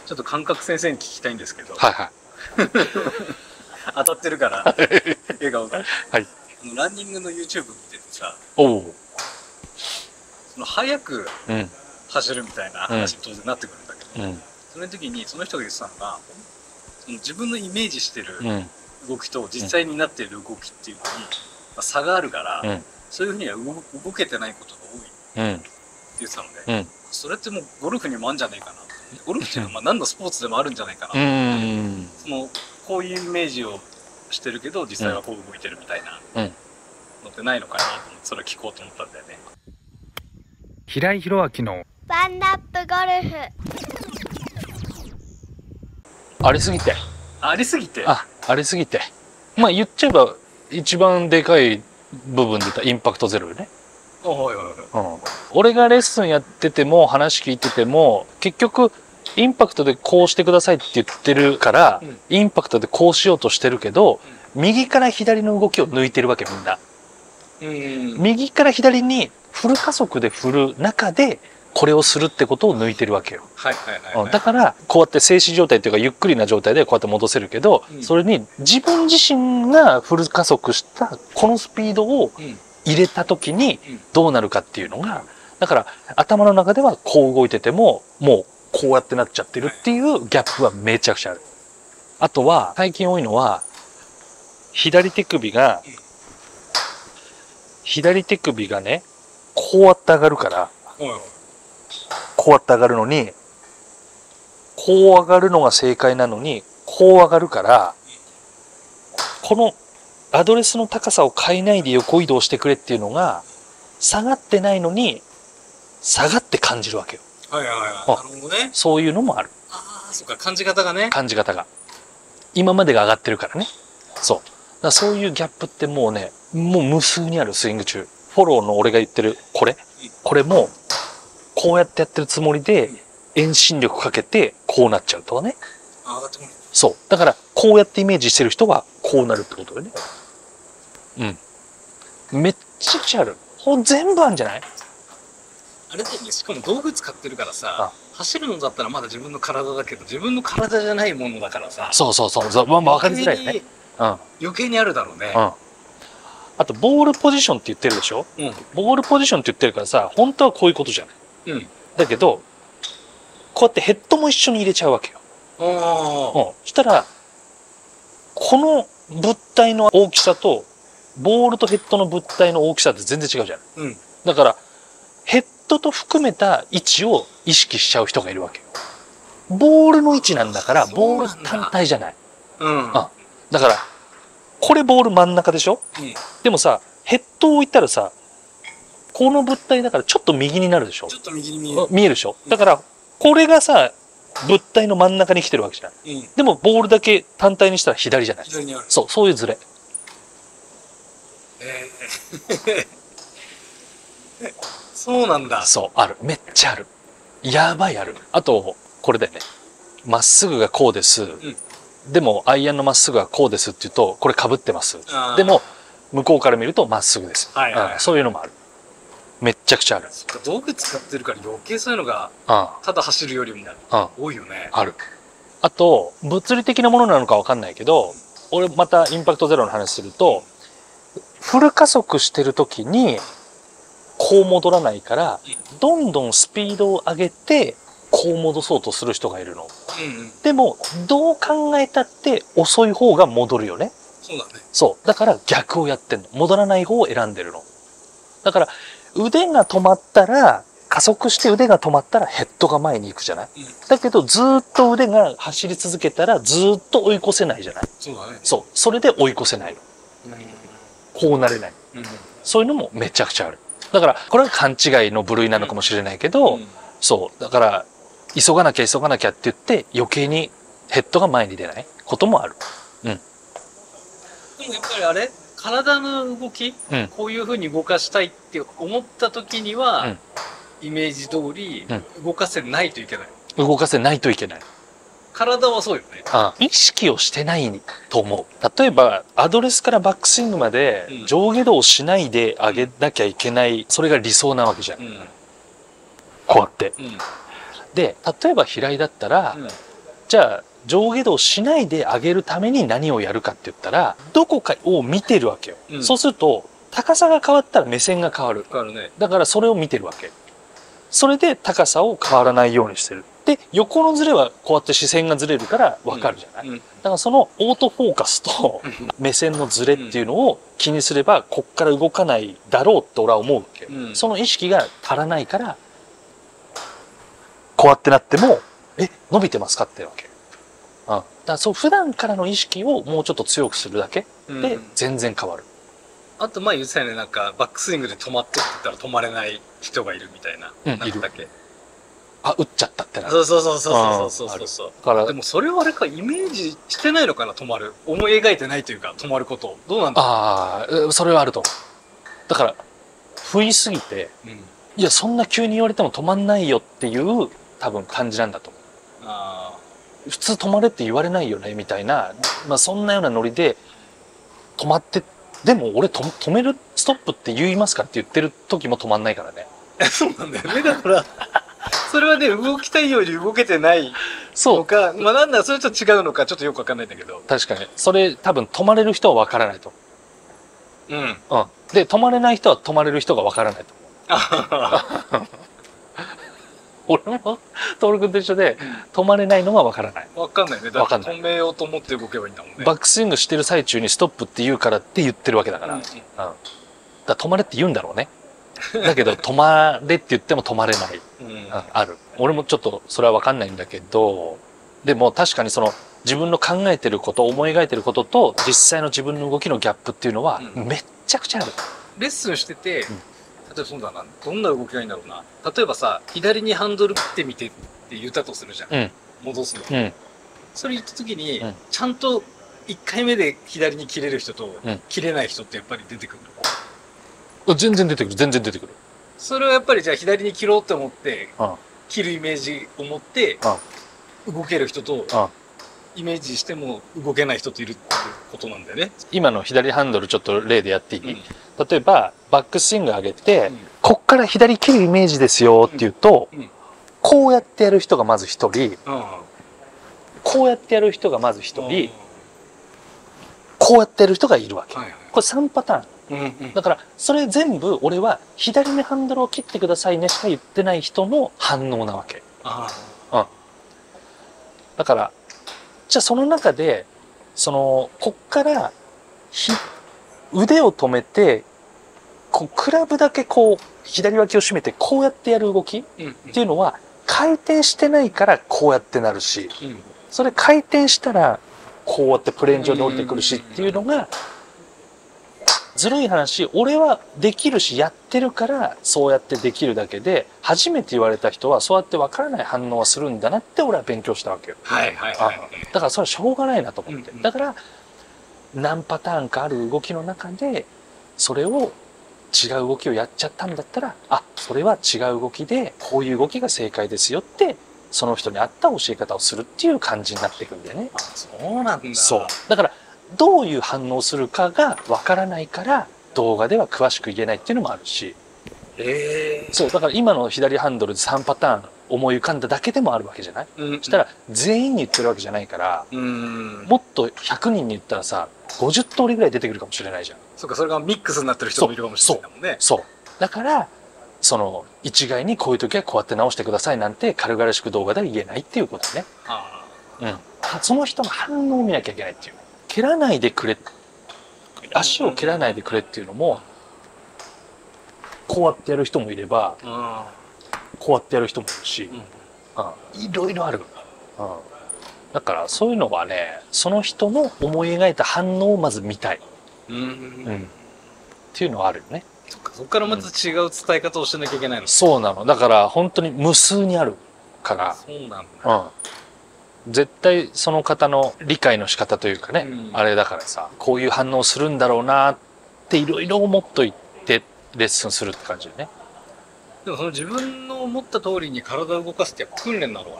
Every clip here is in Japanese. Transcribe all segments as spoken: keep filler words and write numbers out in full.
ちょっと感覚先生に聞きたいんですけど。 はいはい。 当たってるから、笑顔が。 はい。 ランニングの YouTube 見ててさ、 おお。 その速く走るみたいな話に当然なってくるんだけど、うん、その時にその人が言ってたのが、その自分のイメージしてる動きと実際になっている動きっていうのに、まあ、差があるから、うん、そういうふうには 動, 動けてないことが多いって言ってたので、うん、それってもうゴルフにもあるんじゃないかな。ゴルフっていうのはまあ何のスポーツでもあるんじゃないかな。うん、そのこういうイメージをしてるけど実際はこう動いてるみたいなのってないのかなと思って、それを聞こうと思ったんだよね。 平井宏明のワンナップゴルフ。 ありすぎてありすぎてあありすぎてまあ言っちゃえば一番でかい部分で言ったらインパクトゼロよね。 おいおいおい、うん、 俺がレッスンやってても話聞いてても結局インパクトでこうしてくださいって言ってるから、うん、インパクトでこうしようとしてるけど、うん、右から左の動きを抜いてるわけみんな。うん、右から左にフル加速で振る中でこれをするってことを抜いてるわけよ。だからこうやって静止状態っていうかゆっくりな状態でこうやって戻せるけど、うん、それに自分自身がフル加速したこのスピードを入れた時にどうなるかっていうのが、だから頭の中ではこう動いててももうこうやってなっちゃってるっていうギャップはめちゃくちゃある。あとは最近多いのは左手首が左手首がねこうやって上がるから、こうやって上がるのにこう上がるのが正解なのにこう上がるから、このアドレスの高さを変えないで横移動してくれっていうのが下がってないのに下がって感じるわけよ。 はいはいはい。なるほどね。 そういうのもある。 ああ、そっか、感じ方がね。 感じ方が。今までが上がってるからね。そう。だからそういうギャップってもうね、もう無数にあるスイング中。フォローの俺が言ってるこれ。これも、こうやってやってるつもりで、遠心力かけて、こうなっちゃうとかね。 あ、上がってもらう。 そう。だから、こうやってイメージしてる人は、こうなるってことだよね。うん。めっちゃくちゃある。ほん全部あるんじゃない？ あれだよね、しかも道具使ってるからさ、走るのだったらまだ自分の体だけど、自分の体じゃないものだからさ。 そうそうそう。まあ、分かりづらいよね。 うん。余計にあるだろうね。うん。 あと、ボールポジションって言ってるでしょ？うん。ボールポジションって言ってるからさ、本当はこういうことじゃない。うん。だけど、こうやってヘッドも一緒に入れちゃうわけよ。ああ。うん。そしたら、この物体の大きさと、ボールとヘッドの物体の大きさって全然違うじゃない。うん。だから、ヘッドと含めた位置を意識しちゃう人がいるわけよ。ボールの位置なんだから、ボール単体じゃない。うん。あ、だから、これボール真ん中でしょ？うん。でもさ、ヘッドを置いたらさ、この物体だからちょっと右になるでしょ？ ちょっと右に見える。 見えるでしょ？だから、これがさ、物体の真ん中に来てるわけじゃない。うん。でも、ボールだけ単体にしたら左じゃない。 左にある。 そう、そういうズレ。 えー、そうなんだ。 そう、ある。めっちゃある。やばいある。あと、これだよね。まっすぐがこうです。うん、でも、アイアンのまっすぐがこうですって言うと、これ被ってます。でも、向こうから見るとまっすぐです。はいはいはい、うん。そういうのもある。めっちゃくちゃある。 道具使ってるから余計そういうのが、ただ走るよりも多いよね。 ある。あと、物理的なものなのかわかんないけど、俺またインパクトゼロの話すると、フル加速してる時に、こう戻らないから、どんどんスピードを上げて、こう戻そうとする人がいるの。うんうん、でも、どう考えたって遅い方が戻るよね。 そうだね。 そう。だから逆をやってんの。戻らない方を選んでるの。だから、腕が止まったら、加速して腕が止まったらヘッドが前に行くじゃない、うん、だけどずっと腕が走り続けたらずっと追い越せないじゃない。 そうだね。 そう。それで追い越せないの。うん、こうなれない、うん。そういうのもめちゃくちゃある。だから、これは勘違いの部類なのかもしれないけど、うん、そう。だから、急がなきゃ急がなきゃって言って余計にヘッドが前に出ないこともある。うん。でもやっぱりあれ体の動き、うん、こういうふうに動かしたいって思った時には、うん、イメージ通り動かせないといけない、 うん、動かせないといけない。 体はそうよね。 ああ、意識をしてないと思う。例えばアドレスからバックスイングまで上下動しないで上げなきゃいけない、それが理想なわけじゃん、うん、こうやって、うん、で例えば平井だったら、うん、 じゃあ上下動しないで上げるために何をやるかって言ったら、どこかを見てるわけよ。うん、そうすると、高さが変わったら目線が変わる。 変わるね。 だからそれを見てるわけ。それで高さを変わらないようにしてる。で、横のズレはこうやって視線がずれるから分かるじゃない、うんうん、だからそのオートフォーカスと目線のズレっていうのを気にすれば、こっから動かないだろうって俺は思うわけよ。うん、その意識が足らないから、こうやってなっても、え、伸びてますかってわけ。うん。だからそう、普段からの意識をもうちょっと強くするだけで全然変わる。 うん、あと前言ってたよね、なんかバックスイングで止まってって言ったら止まれない人がいるみたいな。 うん、 なんだっけ。 あ、打っちゃったってなる。 そうそうそうそうそうそうそう。だからでもそれはあれか、イメージしてないのかな、止まる。思い描いてないというか、止まること。どうなんだろう。 ああ、それはあると思う。だから、不意すぎて、うん、いや、そんな急に言われても止まんないよっていう多分感じなんだと思う。あ普通止まれって言われないよねみたいな、まあ、そんなようなノリで止まって、でも俺と止めるストップって言いますかって言ってる時も止まんないからね。 そうなんだよね。だからそれはね、動きたいように動けてないのか、まあなんだそれと違うのかちょっとよくわかんないんだけど。 確かにそれ多分止まれる人はわからないと思う。うん、うん、で止まれない人は止まれる人がわからないと思う。俺も徹君と一緒で、止まれないのは分からない。 分かんないね。だって止めようと思って動けばいいんだもんね。 バックスイングしてる最中にストップって言うからって言ってるわけだから。うん、うん、だから止まれって言うんだろうね。だけど止まれって言っても止まれない。うん、ある。俺もちょっとそれは分かんないんだけど、でも確かにその自分の考えてること、思い描いてることと実際の自分の動きのギャップっていうのはめっちゃくちゃある。 うん、レッスンしてて、うん例えばそうだな、どんな動きがいいんだろうな。例えばさ、左にハンドル切ってみてって言ったとするじゃん。うん、戻すの。うん、それ言った時に、うん、ちゃんといっかいめで左に切れる人と、うん、切れない人ってやっぱり出てくるの？全然出てくる、全然出てくる。 それはやっぱりじゃあ左に切ろうと思って、うん、切るイメージを持って、うん、動ける人と、うん、イメージしても動けない人といるってことなんだよね。 今の左ハンドルちょっと例でやっていい？うん、例えばバックスイング上げて、うん、こっから左切るイメージですよって言うと、うんうん、こうやってやる人がまず一人、うん、こうやってやる人がまず一人、うん、こうやってやる人がいるわけ、はいはい、これさんパターン、うんうん、だからそれ全部俺は左のハンドルを切ってくださいねしか言ってない人の反応なわけ。あ、うん、だからじゃあその中でそのこっからひ腕を止めてこうクラブだけこう左脇を締めてこうやってやる動きっていうのは回転してないからこうやってなるし、それ回転したらこうやってプレーン上に降りてくるしっていうのがずるい話、俺はできるしやってるからそうやってできるだけで、初めて言われた人はそうやって分からない反応はするんだなって俺は勉強したわけよ。はいはいはい。だからそれはしょうがないなと思って。だから何パターンかある動きの中でそれを違う動きをやっちゃったんだったら、あ、それは違う動きでこういう動きが正解ですよってその人に合った教え方をするっていう感じになっていくんだよね。 あ、そうなんだ。 そう。だからどういう反応するかがわからないから動画では詳しく言えないっていうのもあるし、えー、そうだから今の左ハンドルでさんパターン思い浮かんだだけでもあるわけじゃない、うんうん、したら全員に言ってるわけじゃないから、うん、もっとひゃくにんに言ったらさごじゅう通りぐらい出てくるかもしれないじゃん。 そうか、それがミックスになってる人もいるかもしれないもんね。 そうそうそうだからその一概にこういう時はこうやって直してくださいなんて軽々しく動画では言えないっていうことね。あ、うん、その人の反応を見なきゃいけないっていう。蹴らないでくれ、足を蹴らないでくれっていうのもこうやってやる人もいれば、うん、こうやってやる人もいるし、うんうん、いろいろある、うん、だからそういうのはね、その人の思い描いた反応をまず見たい、うんうん、っていうのはあるよね。 そっか、そこからまた違う伝え方をしなきゃいけないの、うん、 そうなの。だから本当に無数にあるから。 そうなんだ、 うん、絶対その方の理解の仕方というかね、うん、あれだからさ、こういう反応するんだろうなっていろいろ思っといてレッスンするって感じでね。 でもその自分の思った通りに体を動かすってやっぱ訓練なのかな。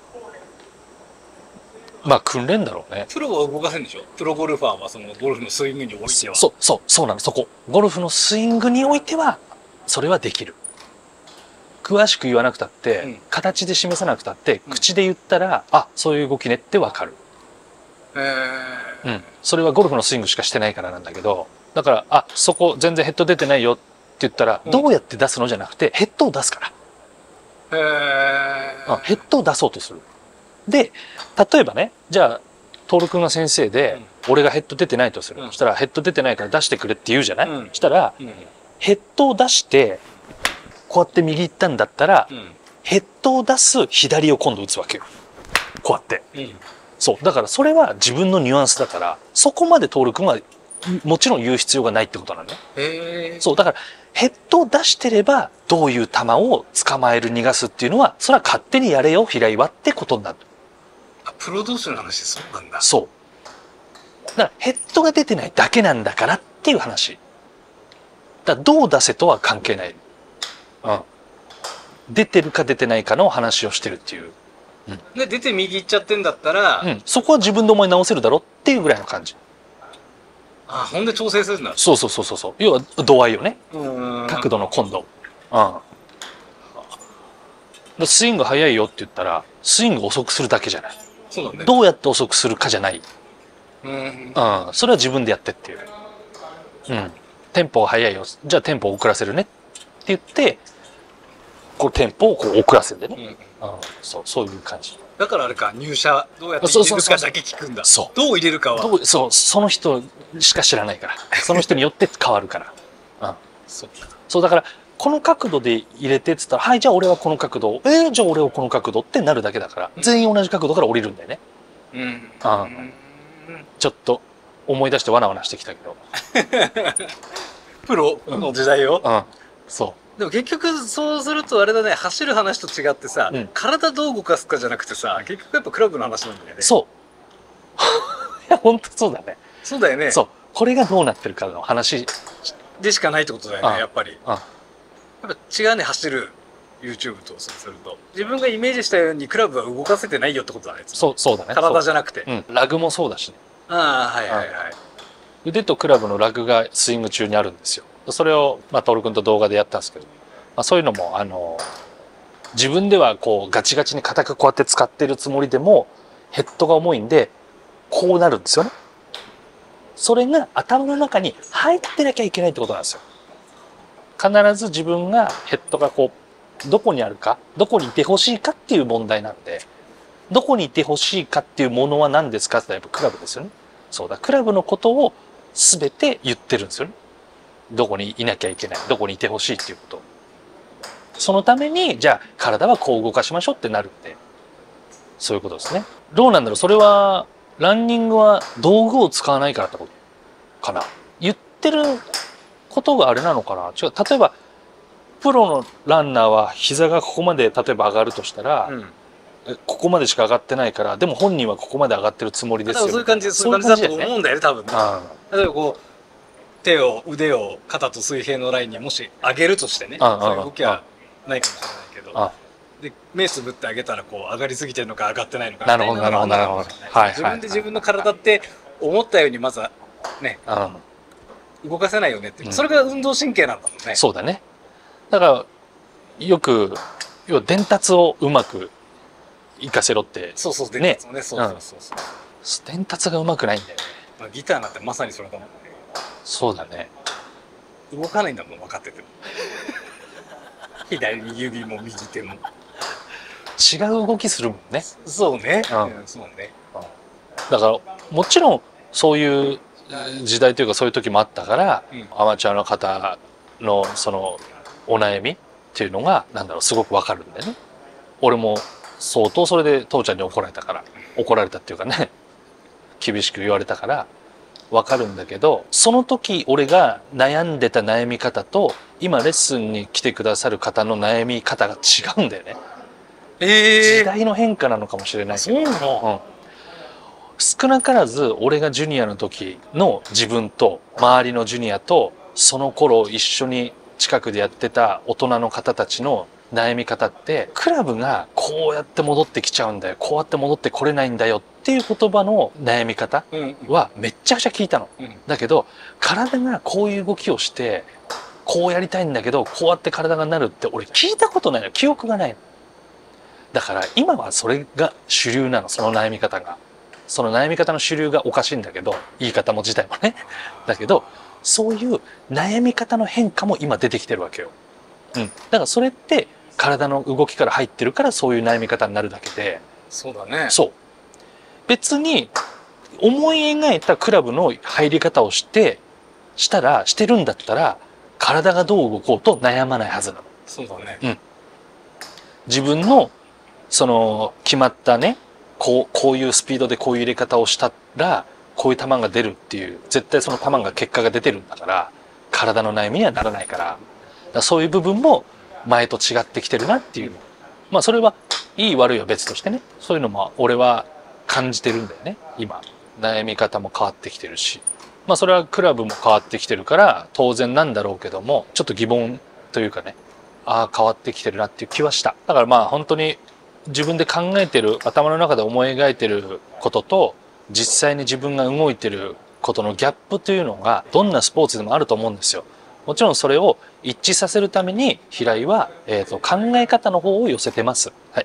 まあ訓練だろうね。 プロは動かせるんでしょ。プロゴルファーはそのゴルフのスイングにおいては。 そうそうそうなの。そこゴルフのスイングにおいてはそれはできる。 詳しく言わなくたって、 うん形で示さなくたって、 うん口で言ったら、あ、そういう動きねってわかる。 へえ。 うん。それはゴルフのスイングしかしてないからなんだけど、だから、あ、そこ全然ヘッド出てないよって言ったら、 うんどうやって出すのじゃなくて、ヘッドを出すから。 へえ。 あヘッドを出そうとする。で、例えばね、じゃあ、徹君が先生で、俺がヘッド出てないとする。 うんそしたら、ヘッド出てないから出してくれって言うじゃない、 うんそしたら、 うん。 ヘッドを出して、こうやって右行ったんだったら、 うん。 ヘッドを出す左を今度打つわけよ。こうやって。 うん。 そう。だからそれは自分のニュアンスだから、そこまで徹君はもちろん言う必要がないってことなんだね。 へえ。 そう。だから、ヘッドを出してれば、どういう球を捕まえる逃がすっていうのは、それは勝手にやれよ、平岩ってことになる。 あ、プロ同士の話でそうなんだ。 そう。だからヘッドが出てないだけなんだからっていう話。だからどう出せとは関係ない。うん。出てるか出てないかの話をしてるっていう。 で、出て右行っちゃってんだったら、 うん。そこは自分で思い直せるだろっていうぐらいの感じ。 あ、ほんで調整するんだ。 そうそうそうそうそう。要は度合いよね。 うん。 角度の今度。うん。でスイング速いよって言ったら、スイング遅くするだけじゃない。 そうだね。 どうやって遅くするかじゃない。 うん。 うん。それは自分でやってっていう。うん。テンポが速いよ。じゃあテンポを遅らせるねって言って、こうテンポをこう遅らせてね。 うん。 うん。そう、そういう感じ。 だからあれか、入社どうやって入れるかだけ聞くんだ。 そうどう入れるかは。 どうそう、その人しか知らないから。その人によって変わるから。うん。 そうか。 そう、だから、この角度で入れてって言ったら、はい、じゃあ俺はこの角度。えー、じゃあ俺はこの角度ってなるだけだから、全員同じ角度から降りるんだよね。 うん。 ああうんちょっと思い出してわなわなしてきたけど。 プロの時代を。 うん。そでも結局そうするとあれだね、走る話と違ってさ、 うん体どう動かすかじゃなくてさ、結局やっぱクラブの話なんだよね。 う。そう。いや、ほんとそうだね。 そうだよね。 そう。これがどうなってるかの話。 でしかないってことだよね、 うんやっぱり。 うん。 やっぱ違うね、走る YouTube とそうすると。自分がイメージしたようにクラブは動かせてないよってことだね。 そう、そうだね。 体じゃなくて。 うん。ラグもそうだしね。 ああ、はいはいはい。 腕とクラブのラグがスイング中にあるんですよ。それを、まあ、徹君と動画でやったんですけど、まあ、そういうのも、あの、自分ではこう、ガチガチに硬くこうやって使ってるつもりでも、ヘッドが重いんで、こうなるんですよね。それが頭の中に入ってなきゃいけないってことなんですよ。必ず自分がヘッドがこう、どこにあるか、どこにいてほしいかっていう問題なんで、どこにいてほしいかっていうものは何ですかって言ったらやっぱクラブですよね。そうだ、クラブのことを全て言ってるんですよね。どこにいなきゃいけない、どこにいてほしいっていうこと。そのために、じゃあ体はこう動かしましょうってなるんで、そういうことですね。どうなんだろう、それは、ランニングは道具を使わないからってことかな。言ってることがあれなのかな。違う。例えば、プロのランナーは膝がここまで例えば上がるとしたら、 うん。 ここまでしか上がってないから、でも本人はここまで上がってるつもりですよ。 だからそういう感じ、そういう感じだと思うんだよね、多分ね。 あ例えばこう、手を、腕を肩と水平のラインにもし上げるとしてね、 ああそういう動きはないかもしれないけど、 あで、目つぶってあげたらこう上がりすぎてるのか上がってないのかなるほどみたいのがなるほどあるかもしれないはいはい自分で自分の体って思ったようにまずはね、 あ動かせないよねっていう、 うんそれが運動神経なんだもんね。 そうだね。だからよく要は伝達をうまく活かせろってそうそう、 ね伝達もね、そうそうそうそう。 伝達がうまくないんだよね。 まあ、ギターなんてまさにそれだもんね。 そうだね。 動かないんだもん、分かってても。左指も右手も。 違う動きするもんね。 そうね。 うんうんそうね。 だからもちろんそういう時代というかそういう時もあったから、 うんアマチュアの方のそのお悩みっていうのがなんだろうすごくわかるんだよね。俺も相当それで父ちゃんに怒られたから怒られたっていうかね厳しく言われたからわかるんだけど、その時俺が悩んでた悩み方と今レッスンに来てくださる方の悩み方が違うんだよね。 え時代の変化なのかもしれないけど、 そうなの。 うん少なからず俺がジュニアの時の自分と周りのジュニアとその頃一緒に近くでやってた大人の方たちの悩み方ってクラブがこうやって戻ってきちゃうんだよ、こうやって戻ってこれないんだよっていう言葉の悩み方うんはめっちゃくちゃ聞いたの。 うんだけど体がこういう動きをしてこうやりたいんだけどこうやって体がなるって俺聞いたことないの、記憶がないの。だから今はそれが主流なの、その悩み方が。その悩み方の主流がおかしいんだけど、言い方も自体もね。だけどそういう悩み方の変化も今出てきてるわけよ。うん、だからそれって体の動きから入ってるからそういう悩み方になるだけで。 そうだね。 そう。別に思い描いたクラブの入り方をしてしたらしてるんだったら体がどう動こうと悩まないはずなの。 そうだね。 うん。自分のその決まったね、こうこういうスピードでこういう入れ方をしたらこういう球が出るっていう、絶対その球が結果が出てるんだから体の悩みにはならないから、だからそういう部分も前と違ってきてるなっていう。まあそれはいい悪いは別としてね、そういうのも俺は感じてるんだよね。今悩み方も変わってきてるし、まあそれはクラブも変わってきてるから当然なんだろうけども、ちょっと疑問というかね、ああ変わってきてるなっていう気はした。だからまあ本当に自分で考えてる、頭の中で思い描いてることと実際に自分が動いてることのギャップというのがどんなスポーツでもあると思うんですよ。もちろんそれを一致させるために平井は、えーと、考え方の方を寄せてます。はい。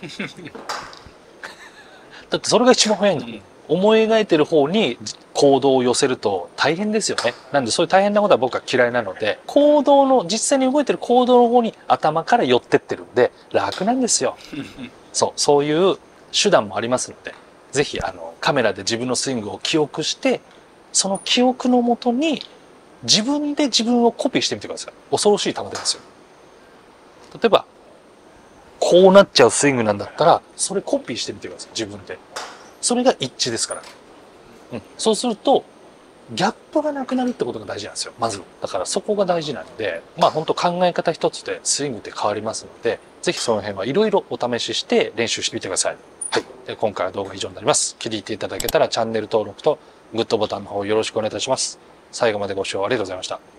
だってそれが一番早いんだもん。うん、思い描いてる方に行動を寄せると大変ですよね。なんでそういう大変なことは僕は嫌いなので、行動の実際に動いてる行動の方に頭から寄ってってるんで楽なんですよ。そう、そういう手段もありますので、ぜひあのカメラで自分のスイングを記憶して、その記憶のもとに自分で自分をコピーしてみてください。恐ろしい球ですよ。例えばこうなっちゃうスイングなんだったらそれコピーしてみてください、自分で。それが一致ですから、うん、そうするとギャップがなくなるってことが大事なんですよ、まず。だからそこが大事なので、まあ本当考え方一つでスイングって変わりますので、ぜひその辺はいろいろお試しして練習してみてください。はい、で今回は動画は以上になります。気に入っていただけたらチャンネル登録とグッドボタンの方よろしくお願いいたします。最後までご視聴ありがとうございました。